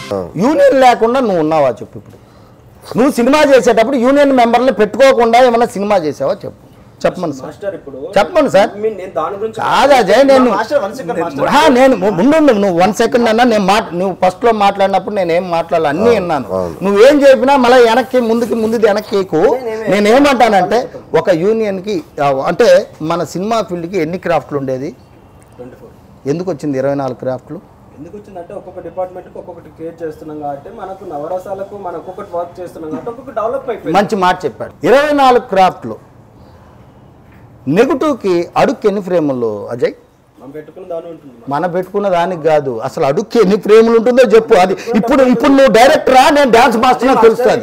Union లేకుండా నువ్వు ఉన్నావా చెప్పు. ఇప్పుడు నువ్వు సినిమా చేసేటప్పుడు యూనియన్ మెంబర్లు పెట్టుకోకుండా ఏమన్నా సినిమా చేసావా చెప్పు. చెప్పమని సార్, చెప్పమని సార్. కాదు అజయ్, నేను ముందు నువ్వు 1 సెకండ్ అన్నా నువ్వు ఫస్ట్ లో మాట్లాడినప్పుడు నేనేం మాట్లాడాలి అన్నీ విన్నాను. నువ్వేం చెప్పినా మళ్ళీ వెనక్కి ముందుది వెనక్కి నేనేమంటానంటే ఒక యూనియన్ కి అంటే మన సినిమా ఫీల్డ్ కి ఎన్ని క్రాఫ్ట్లు ఉండేది, ఎందుకు వచ్చింది 24 క్రాఫ్ట్లు? ఎందుకు వచ్చిందంటే ఒక్కొక్క డిపార్ట్మెంట్కి ఒక్కొక్కటి క్రియేట్ చేస్తున్నాం కాబట్టి మనకు నవరసాలకు మనం ఒక్కొక్కటి వర్క్ చేస్తున్నాం కాబట్టి ఒక్కొక్క డెవలప్ అయిపోయింది. మంచి మాట చెప్పాడు. 24 క్రాఫ్ట్లు నెగిటివ్కి అడుక్కి ఎన్ని ఫ్రేములు అజయ్? మన పెట్టుకున్న దానికి కాదు, అసలు అడుక్కి ఎన్ని ఫ్రేములు ఉంటుందో చెప్పు. అది ఇప్పుడు నువ్వు డైరెక్టరా, నేను డాన్స్ మాస్టర్ తెలుస్తుంది.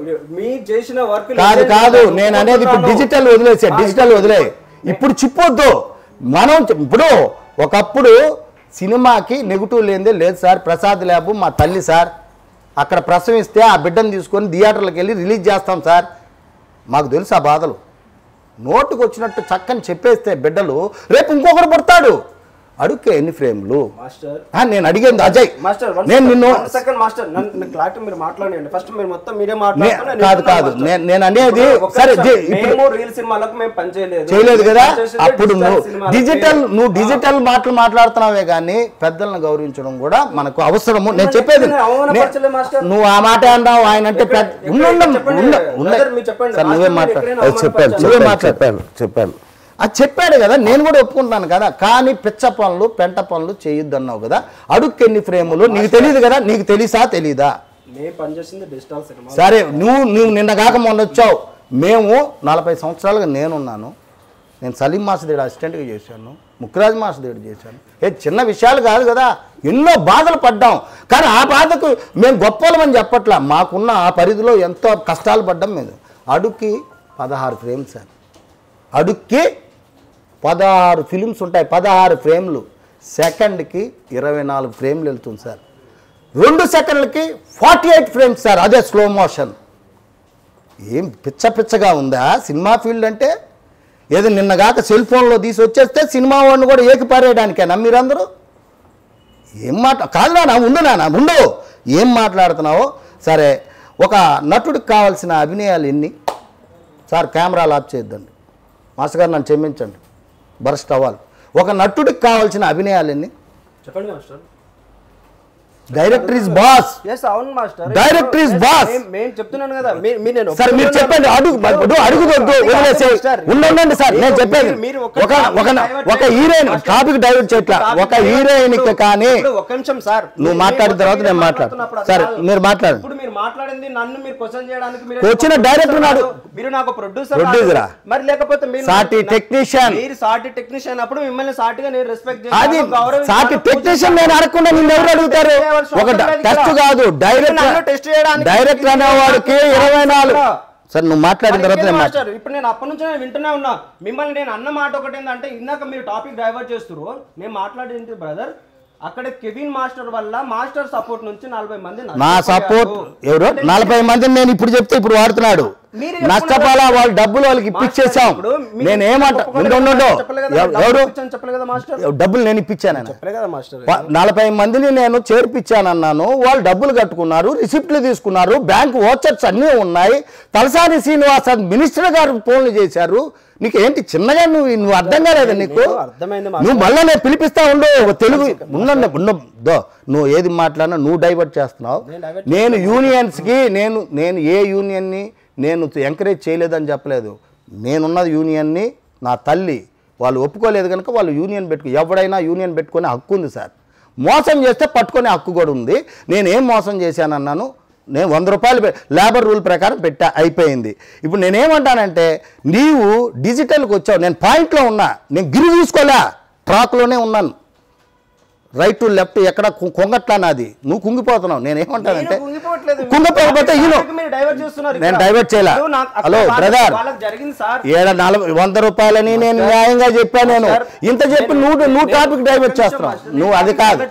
కాదు నేను అనేది ఇప్పుడు డిజిటల్ వదిలే ఇప్పుడు చెప్పొద్దు. మనం ఇప్పుడు ఒకప్పుడు సినిమాకి నెగిటివ్ లేదే లేదు సార్. ప్రసాద్ ల్యాబ్ మా తల్లి సార్, అక్కడ ప్రసవిస్తే ఆ బిడ్డను తీసుకొని థియేటర్లకు వెళ్ళి రిలీజ్ చేస్తాం సార్. మాకు తెలుసు ఆ బాధలు. నోటుకు వచ్చినట్టు చక్కని చెప్పేస్తే బిడ్డలు రేపు ఇంకొకరు పడతాడు. అడుక్కే ఎన్ని ఫ్రేమ్లు నేను అడిగేది అజయ్. నేను నిన్ను కాదు నేను అనేది సరే చేయలేదు కదా. అప్పుడు నువ్వు డిజిటల్ మాటలు మాట్లాడుతున్నావే కానీ పెద్దలను గౌరవించడం కూడా మనకు అవసరము. నేను చెప్పేది నువ్వు ఆ మాట అన్నావు. ఆయన అంటే నువ్వే చెప్పాను అది చెప్పాడు కదా, నేను కూడా ఒప్పుకుంటాను కదా. కానీ పిచ్చ పనులు పెంట పనులు చేయొద్దు అన్నావు కదా. అడుక్కి ఎన్ని ఫ్రేములు నీకు తెలియదు కదా, నీకు తెలీదా? సరే నువ్వు నిన్న కాక మొన్న వచ్చావు. మేము 40 సంవత్సరాలుగా నేనున్నాను. నేను సలీం మాస్టర్ దగ్గర అసిస్టెంట్గా చేశాను, ముక్రాజ్ మాస్టర్ దగ్గర చేశాను. చిన్న విషయాలు కాదు కదా, ఎన్నో బాధలు పడ్డాం. కానీ ఆ బాధకు మేము గొప్పలమని చెప్పట్లా. మాకున్న ఆ పరిధిలో ఎంతో కష్టాలు పడ్డాం. మేము అడుక్కి 16 ఫ్రేమ్స్ సార్. అడుక్కి 16 ఫిలిమ్స్ ఉంటాయి, 16 ఫ్రేమ్లు. సెకండ్కి 24 ఫ్రేమ్లు వెళ్తుంది సార్. 2 సెకండ్లకి 48 ఫ్రేమ్స్ సార్. అదే స్లో మోషన్. ఏం పిచ్చగా ఉందా సినిమా ఫీల్డ్ అంటే? ఏదో నిన్నగాక సెల్ ఫోన్లో తీసి వచ్చేస్తే సినిమా వాడిని కూడా ఏకిపారేయడానికేనా మీరందరూ? ఏం కాదు ఉండు ఏం మాట్లాడుతున్నావో. సరే, ఒక నటుడికి కావాల్సిన అభినయాలు ఎన్ని సార్? కెమెరాలు ఆఫ్ చేయొద్దండి మాస్టర్ గారు, నన్ను క్షమించండి, బరస్ట్ అవ్వాలి. ఒక నటుడికి కావాల్సిన అభినయాలు ఎన్ని చెప్పండి మాస్టర్? Director is boss. అవును మాస్టర్, డైరెక్టర్ ఇస్ బాస్. నేను చెప్తున్నాను కదా. సార్ మీరు చెప్పండి. అడుగుదొద్దు, ఉండండి సార్. నేను చెప్పేది ఒక హీరోయిన్ టాపిక్ డైవర్ట్ చేయట్లా. ఒక హీరోయిన్ కానీ ఒక నిమిషం సార్, నువ్వు మాట్లాడిన తర్వాత నేను మాట్లాడు. సరే మీరు మాట్లాడండి. ఇప్పుడు మీరు మాట్లాడింది నన్ను మీరు క్వశ్చన్ చేయడానికి వచ్చిన డైరెక్టర్ నాడు మీరు నాకు ప్రొడ్యూసరా మరి లేకపోతే మీరు సాటి టెక్నీషియన్. మీరు సాటి టెక్నీషియన్ అప్పుడు మిమ్మల్ని సాటిగా నేను రెస్పెక్ట్ చేస్తాను. అది సాటి టెక్నీషియన్ నేను అడగకుండా నిన్ను ఎవరు అడుగుతారు? ఒక టెస్ట్ కాదు, డైరెక్టర్ అనేవాడికి 24. సార్ నువ్వు మాట్లాడిన తర్వాత ఇప్పుడు నేను అప్పటి నుంచి వింటూనే ఉన్నా. మిమ్మల్ని నేను అన్న మాట ఒకటి ఏంటంటే, ఇందాక మీరు టాపిక్ డైవర్ట్ చేస్తున్నారు. నేను మాట్లాడేది బ్రదర్, అక్కడ కెవిన్ మాస్టర్ వల్ల మాస్టర్ సపోర్ట్ నుంచి 40 మంది నా సపోర్ట్ ఎవరు 40 మందిని నేను ఇప్పుడు చెప్తే ఇప్పుడు వాడుతున్నాడు. నష్టపోలా, వాళ్ళ డబ్బులు వాళ్ళకి ఇప్పించేసాం. నేనేమంటా ఎవరు డబ్బులు నేను ఇప్పించాను. 40 మందిని నేను చేర్పించానన్నాను. వాళ్ళు డబ్బులు కట్టుకున్నారు, రిసిప్ట్లు తీసుకున్నారు, బ్యాంకు ఓచర్స్ అన్నీ ఉన్నాయి. తలసాని శ్రీనివాస్ మినిస్టర్ గారు ఫోన్లు చేశారు. నీకు ఏంటి చిన్నగా నువ్వు అర్థం కాలేదు నీకు? నువ్వు మళ్ళీ నేను పిలిపిస్తా ఉండు. తెలుగు ఉండదో నువ్వు ఏది మాట్లాడినా నువ్వు డైవర్ట్ చేస్తున్నావు. నేను యూనియన్స్కి నేను ఏ యూనియన్ని నేను ఎంకరేజ్ చేయలేదని చెప్పలేదు. నేనున్నది యూనియన్ని, నా తల్లి వాళ్ళు ఒప్పుకోలేదు కనుక వాళ్ళు యూనియన్ ఎవడైనా యూనియన్ పెట్టుకునే హక్కు ఉంది సార్. మోసం చేస్తే పట్టుకునే హక్కు కూడా ఉంది. నేనేం మోసం చేశానన్నాను? నేను 100 రూపాయలు లేబర్ రూల్ ప్రకారం అయిపోయింది. ఇప్పుడు నేనేమంటానంటే, నీవు డిజిటల్కి వచ్చావు, నేను పాయింట్లో ఉన్నా, నేను గిరి చూసుకోలే, ట్రాక్లోనే ఉన్నాను. రైట్ టు లెఫ్ట్ ఎక్కడ కొంగట్లా నాది. నువ్వు కుంగిపోతున్నావు. నేనేమంటానంటే కుంగిపోకపోతే నేను డైవర్ట్ చేయలే. హలో బ్రదర్, 100 రూపాయలని నేను న్యాయంగా చెప్పాను. నేను ఇంత చెప్పి నువ్వు టాపిక్ డైవర్ట్ చేస్తున్నావు. నువ్వు అది కాదు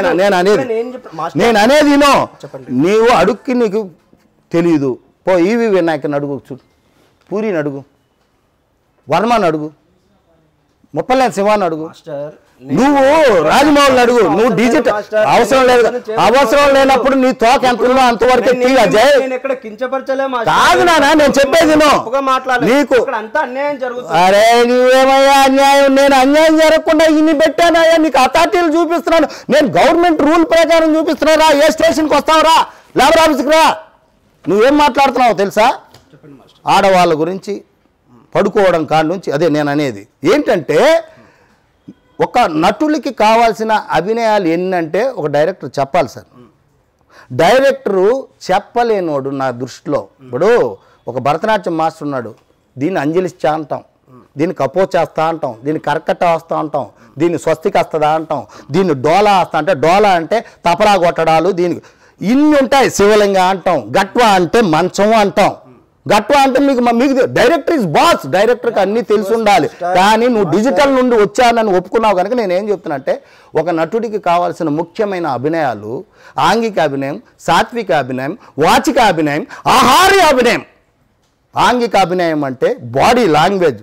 నేను అనేది నీవు అడుక్కి నీకు తెలీదు. పో ఈవి వినాయకుని అడుగు, పూరిని అడుగు, వర్మని అడుగు. ముప్పలేని శివాన్ని అడుగు, మాస్టర్ నువ్వు రాజమౌళి అడుగు, నువ్వు డిజిటల్ అవసరం లేదు, అవసరం లేనప్పుడు నీ తోక ఎంత ఉందో అంతవరకే తీయ జై. కాదు నాన్న నేను చెప్పేది నీకు. అరే నువ్వేమయ్యా అన్యాయం, నేను అన్యాయం జరగకుండా ఇన్ని పెట్టానయ్యా, నీకు అథారిటీలు చూపిస్తున్నాను, నేను గవర్నమెంట్ రూల్ ప్రకారం చూపిస్తున్నారా, ఏ స్టేషన్కి వస్తావురా, లేబర్ ఆఫీస్కి రా. నువ్వేం మాట్లాడుతున్నావు తెలుసా? ఆడవాళ్ళ గురించి పడుకోవడం కాడి నుంచి అదే నేను అనేది ఏంటంటే, ఒక నటులకి కావాల్సిన అభినయాలు ఎన్నంటే ఒక డైరెక్టర్ చెప్పాలి సార్. డైరెక్టరు చెప్పలేనోడు నా దృష్టిలో. ఇప్పుడు ఒక భరతనాట్యం మాస్టర్ ఉన్నాడు, దీన్ని అంజలిస్తా అంటాం, దీన్ని కపోచేస్తా అంటాం, దీన్ని కర్కట వస్తా అంటాం, దీన్ని స్వస్తికి వస్తుందా అంటాం, దీన్ని డోలా వస్తా అంటే డోలా అంటే తపలా కొట్టడాలు, దీనికి ఇన్ని ఉంటాయి. శివలింగ అంటాం, గట్వా అంటే మంచం అంటాం. గట్వా అంటే మీకు డైరెక్టర్ ఇస్ బాస్, డైరెక్టర్కి అన్నీ తెలిసి ఉండాలి. కానీ నువ్వు డిజిటల్ నుండి వచ్చానని ఒప్పుకున్నావు కనుక నేనేం చెప్తున్నా అంటే, ఒక నటుడికి కావాల్సిన ముఖ్యమైన అభినయాలు ఆంగిక అభినయం, సాత్విక అభినయం, వాచిక అభినయం, ఆహార్య అభినయం. ఆంగిక అభినయం అంటే బాడీ లాంగ్వేజ్,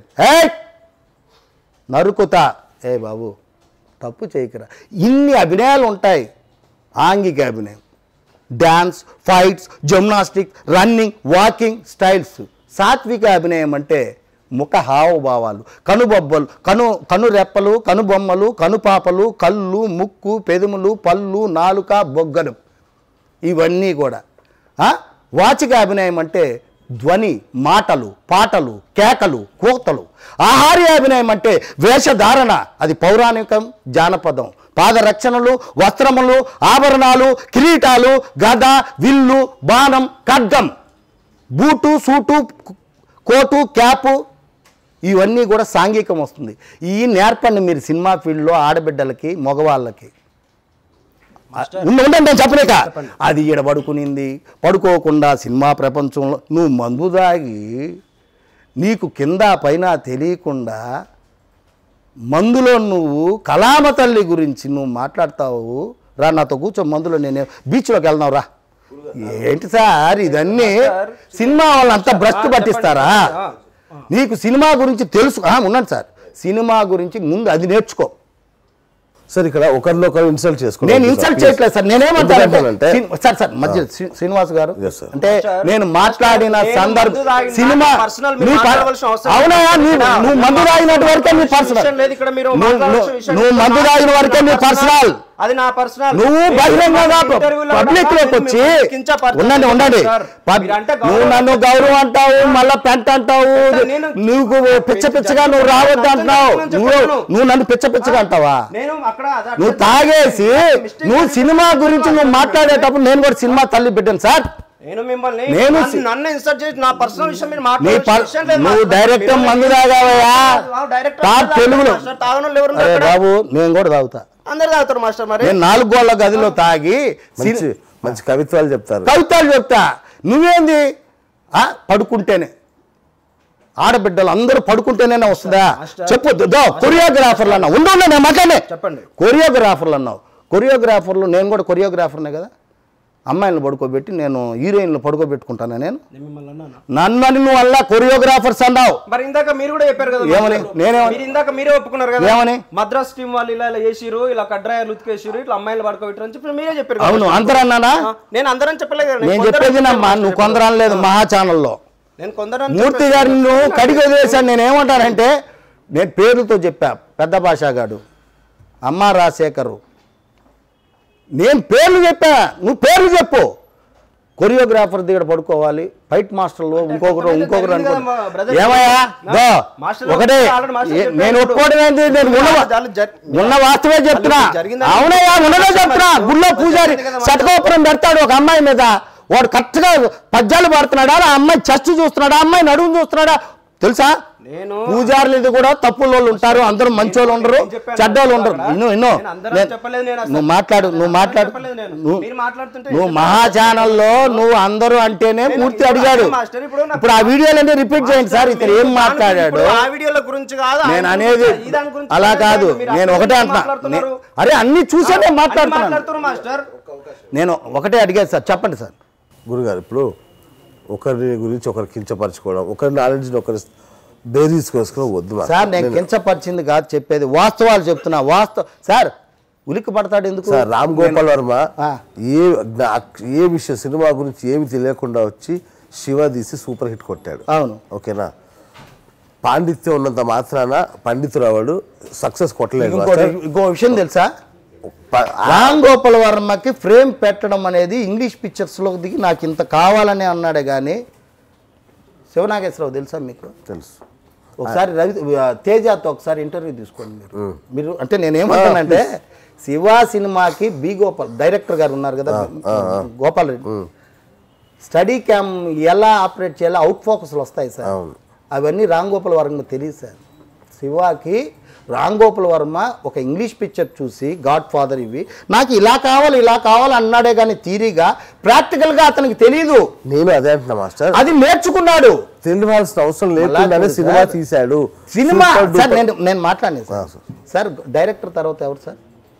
నరుకుతా ఏ బాబు తప్పు చేయకరా, ఇన్ని అభినయాలు ఉంటాయి. ఆంగిక అభినయం dance, fights, gymnastic, running, walking styles. సాత్విక అభినయం అంటే ముఖ హావభావాలు, కనుబొబ్బలు, కనురెప్పలు, కనుబొమ్మలు, కనుపాపలు, కళ్ళు, ముక్కు, పెదములు, పళ్ళు, నాలుక, బొగ్గలు, ఇవన్నీ కూడా. వాచిక అభినయం అంటే ధ్వని, మాటలు, పాటలు, కేకలు, కూతలు. ఆహార్య అభినయం అంటే వేషధారణ, అది పౌరాణికం, జానపదం. పాదరక్షణలు, వస్త్రములు, ఆభరణాలు, కిరీటాలు, గద, విల్లు, బాణం, ఖడ్గం, బూటు, సూటు, కోటు, క్యాపు, ఇవన్నీ కూడా సాంఘికం వస్తుంది. ఈ నేర్పండి మీరు సినిమా ఫీల్డ్లో ఆడబిడ్డలకి, మగవాళ్ళకి. ఉండండి నేను చెప్పలేక, అది ఈడ పడుకునింది, పడుకోకుండా సినిమా ప్రపంచంలో నువ్వు మందు దాగి నీకు కింద పైన తెలియకుండా మందులో నువ్వు కళామ తల్లి గురించి నువ్వు మాట్లాడతావు. రా నాతో కూర్చో, మందులో నేను బీచ్లోకి వెళ్దాం రా. ఏంటి సార్ ఇదన్నీ? సినిమా వాళ్ళంతా భ్రష్టు పట్టిస్తారా? నీకు సినిమా గురించి తెలుసు. ఉన్నాను సార్, సినిమా గురించి ముందు అది నేర్చుకో సార్. ఇక్కడ ఒకరినొకరు ఇన్సల్ట్ చేసుకో, నేను ఇన్సల్ట్ చేయట్లేదు సార్. నేనేమంటానంటే సార్ మధ్య శ్రీనివాస్ గారు అంటే నేను మాట్లాడిన సందర్భం సినిమా అవునా, నువ్వు మందు తాగినట్టు వరకే నీ పర్సనల్, నువ్వు మందు తాగిన వరకే నీ పర్సనల్, అది నా పర్సనల్. నువ్వు బహిరంగంగా పబ్లిక్ లోకి వచ్చి ఉండండి నువ్వు నన్ను గౌరవం అంటావు, మళ్ళా పెంట అంటావు, నువ్వు పిచ్చ పిచ్చగా నువ్వు రావద్దు అంటున్నావు. నువ్వు నన్ను పిచ్చ పిచ్చగా అంటావా? నువ్వు తాగేసి నువ్వు సినిమా గురించి నువ్వు మాట్లాడేటప్పుడు నేను కూడా సినిమా తల్లి బిడ్డను సార్. నువ్వు డైరెక్ట్ మందు తాగావయ్యా తెలుగులో బాబు, నేను కూడా తాగుతా, అందరు తాగుతారు మాస్టర్. మరి నేను 4 గోళ్ల గదిలో తాగి మంచి కవిత్వాలు చెప్తా. నువ్వేంది పడుకుంటేనే, ఆడబిడ్డలు అందరూ పడుకుంటేనే వస్తుందా చెప్పు. కొరియోగ్రాఫర్లు అన్నావు, ఉండండి నేను మాట్లాడే చెప్పండి. కొరియోగ్రాఫర్లు అన్నావు, కొరియోగ్రాఫర్లు నేను కూడా కొరియోగ్రాఫర్నే కదా. అమ్మాయిలను పడుకోబెట్టి నేను హీరోయిన్లు పడుకోబెట్టుకుంటాను. నేను నన్ను నువ్వు అలా కొరియోగ్రాఫర్స్ అన్నావు. మరి ఇందాక మీరు కూడా చెప్పారు కదా, ఏమని? ఇందాక మీరే ఒప్పుకున్నారు కదా, ఏమని? మద్రాస్ టీం వాళ్ళు ఇలా చేసిరు, ఇలా కడ్రాయలు ఉతికేసిరు, ఇట్లా అమ్మాయిలు పడుకోబెట్టరు అని చెప్పి మీరే చెప్పారు. అవును, అందరూ అన్నానా? నేను అందరం చెప్పలేదు. నేను చెప్పేది నువ్వు కొందరు అనలేదు. మహా ఛానల్లో నేను కొందరు మూర్తి గారిని నువ్వు కడిగి వదిలేశాను. నేను ఏమంటానంటే, నేను పేర్లతో చెప్పా, పెద్ద భాషాగాడు, అమ్మ రాజశేఖరు, నేను పేర్లు చెప్పా, నువ్వు పేర్లు చెప్పు. కొరియోగ్రాఫర్ దగ్గర పడుకోవాలి, ఫైట్ మాస్టర్లు ఇంకొకరు ఏమయ్యా ఒకటే. నేను ఒప్పుకోవడం ఏంటి, నేను ఉన్న వాస్తవే చెప్తున్నా. అవునయ్యా ఉన్నదే చెప్తున్నా. గుళ్ళో పూజారి శతకోపురం పెడతాడు ఒక అమ్మాయి మీద, వాడు కరెక్ట్గా పద్యాలు పాడుతున్నాడా, ఆ అమ్మాయి చెస్ట్ చూస్తున్నాడా, ఆ అమ్మాయి నడుము చూస్తున్నాడా తెలుసా? పూజారులు ఇది కూడా తప్పుల వాళ్ళు ఉంటారు, అందరూ మంచోళ్ళు ఉండరు, చెడ్డోళ్ళు ఉండరు. నువ్వు మాట్లాడు నువ్వు మహా ఛానల్లో నువ్వు అందరూ అంటేనే మూర్తి అడిగాడు. ఇప్పుడు ఆ వీడియోలన్నీ రిపీట్ చేయండి సార్. ఇక్కడ ఏం మాట్లాడాడు నేను అనేది అలా కాదు. నేను ఒకటే అంటున్నా, అరే అన్ని చూసేనే మాట్లాడుతున్నాను. నేను ఒకటే అడిగాను సార్, చెప్పండి సార్. గురుగారు, ఇప్పుడు ఒకరి గురించి ఒకరు కించపరచుకోవడం, ఒకరి నాలెడ్జ్ని ఒకరు బేరీస్ కోసుకుని వద్దు మాస్టర్. సార్ నేను కించపరిచింది కాదు చెప్పేది, వాస్తవాలు చెప్తున్నా. సార్ ఉలిక్కి పడతాడు ఎందుకు సార్? రామ్ గోపాల్ వర్మ ఆ. ఏ విషయం సినిమా గురించి ఏమి తెలియకుండా వచ్చి శివ తీసి సూపర్ హిట్ కొట్టాడు. అవును, ఓకేనా? పాండిత్యం ఉన్నంత మాత్రాన పండితురావాడు సక్సెస్ కొట్టలేడు. ఇంకో విషయం తెలుసా, రామ్ గోపాల్ వర్మకి ఫ్రేమ్ పెట్టడం అనేది ఇంగ్లీష్ పిక్చర్స్లో దిగి నాకు ఇంత కావాలని అన్నాడే కానీ శివనాగేశ్వరరావు తెలుసా మీకు? తెలుసు. ఒకసారి తేజతో ఒకసారి ఇంటర్వ్యూ తీసుకోండి మీరు. అంటే నేనేమంటానంటే శివ సినిమాకి బి గోపాల్ డైరెక్టర్ గారు ఉన్నారు కదా, గోపాల్ రెడ్డి, స్టడీ క్యామ్ ఎలా ఆపరేట్ చేయాలో అవుట్ ఫోకస్లు వస్తాయి సార్. అవన్నీ రామ్ గోపాల్ వర్మ తెలియదు సార్. శివాకి రామ్ గోపాల్ వర్మ ఒక ఇంగ్లీష్ పిక్చర్ చూసి గాడ్ ఫాదర్ ఇవి నాకు ఇలా కావాలి అన్నాడే కానీ థియరీగా ప్రాక్టికల్గా అతనికి తెలియదు. నేను అదే అంటున్నా మాస్టర్, అది నేర్చుకున్నాడు. తెలియాల్సిన అవసరం లేకుండానే సినిమా తీశాడు. సినిమా సార్ నేను మాట్లాడినా సార్. డైరెక్టర్ తర్వాత ఎవరు సార్?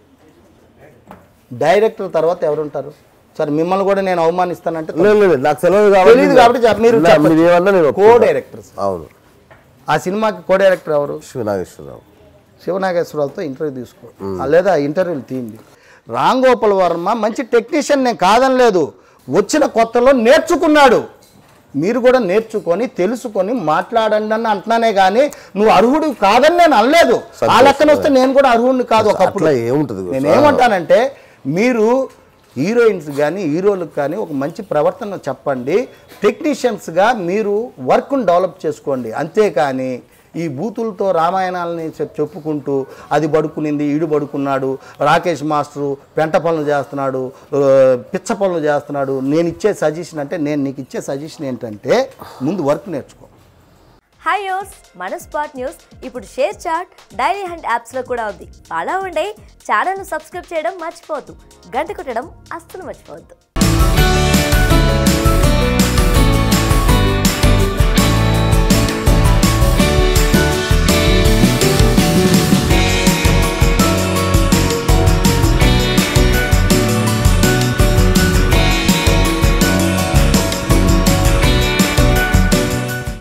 డైరెక్టర్ తర్వాత ఎవరుంటారు సార్? మిమ్మల్ని కూడా నేను అవమానిస్తానంటే నాకు తెలియదు కాబట్టి మీరు కో డైరెక్టర్. అవును. ఆ సినిమాకి కో డైరెక్టర్ ఎవరు? శివనాగేశ్వరరావుతో ఇంటర్వ్యూ తీసుకో, లేదా ఇంటర్వ్యూలు తీయండి. రామ్ గోపాల్ వర్మ మంచి టెక్నీషియన్, నేను కాదనలేదు. వచ్చిన కొత్తలో నేర్చుకున్నాడు. మీరు కూడా నేర్చుకొని తెలుసుకొని మాట్లాడండి అని అంటున్నానే కానీ నువ్వు అర్హుడు కాదని నేను అనలేదు. ఆ లెక్కన వస్తే నేను కూడా అర్హుడిని కాదు. ఒకప్పుడు నేనేమంటానంటే మీరు హీరోయిన్స్ కానీ హీరోలకు కానీ ఒక మంచి ప్రవర్తన చెప్పండి. టెక్నీషియన్స్గా మీరు వర్క్ను డెవలప్ చేసుకోండి. అంతేకాని ఈ బూతులతో రామాయణాలని చెప్పుకుంటూ అది పడుకునింది, ఈడు పడుకున్నాడు, రాకేష్ మాస్టరు పెంట పనులు చేస్తున్నాడు, పిచ్చ పనులు చేస్తున్నాడు. నేను ఇచ్చే సజెషన్ అంటే నీకు ఇచ్చే సజెషన్ ఏంటంటే ముందు వర్క్ నేర్చుకో. హాయ్ యోస్, మన స్పాట్ న్యూస్ ఇప్పుడు షేర్ చాట్, డైరీ హండ్ యాప్స్లో కూడా ఉంది. ఫాలో అవ్వండి. ఛానల్ను సబ్స్క్రైబ్ చేయడం మర్చిపోవద్దు. గంట కొట్టడం అస్సలు మర్చిపోవద్దు.